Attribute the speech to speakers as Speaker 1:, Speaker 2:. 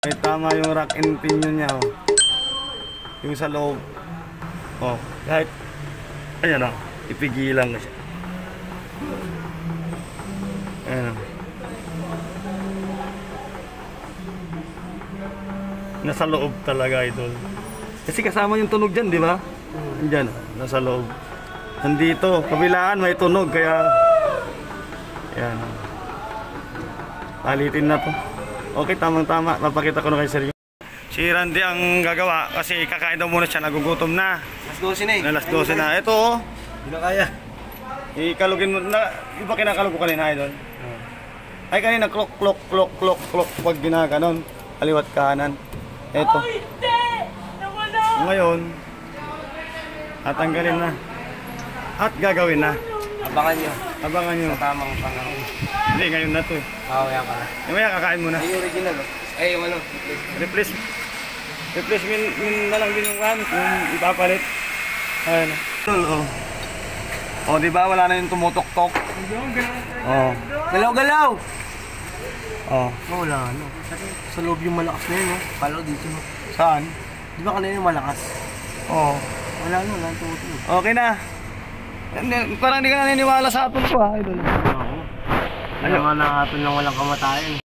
Speaker 1: May tama yung rack and pinion niya, oh. Yung sa loob. Oh, kahit ayan, oh, ipigilan ko siya. Ayan, oh. Nasa loob talaga, idol. Kasi kasama yung tunog dyan, di ba? Diyan, nasa loob. Nandito, kabilaan may tunog, kaya ayan. Palitin na to. Okay, tamang-tama. Papakita ko na kay Sir. Si Randy ang gagawa kasi kakain daw muna siya, nagugutom na.
Speaker 2: Alas 12 na eh.
Speaker 1: Alas 12 na. Ito, oh.
Speaker 2: Hindi na kaya.
Speaker 1: Ikalugin mo na. Iba kinakalog ko kanina, idol. Ay, kanina klok, klok, klok, klok, klok. Pag ginaganon, kaliwat kanan. Ito. Ngayon, tatanggalin na. At gagawin na.
Speaker 2: Abangan nyo.
Speaker 1: Abangan nyo.
Speaker 2: Sa tamang panahon.
Speaker 1: Hindi, ngayon na to eh.
Speaker 2: Kaya ka na.
Speaker 1: Mamaya kakain muna.
Speaker 2: Ay, yung original oh. Ay, yung ano.
Speaker 1: Replacement na lang din yung one, yung ipapalit. Ayan. Oh. Oh, di ba wala na yung tumutok-tok? Oh.
Speaker 2: Galaw-galaw!
Speaker 1: Oh.
Speaker 2: Oh, wala ano. Sa loob yung malakas na yun, no? Palo dito, no?
Speaker 1: Saan?
Speaker 2: Di ba kanina yung malakas?
Speaker 1: Oh.
Speaker 2: Wala na, wala tumutunog.
Speaker 1: Okay na. Parang hindi ka naniniwala sa atin ko, ha, idol.
Speaker 2: Oo. Ano nga na atin lang walang kamatayan.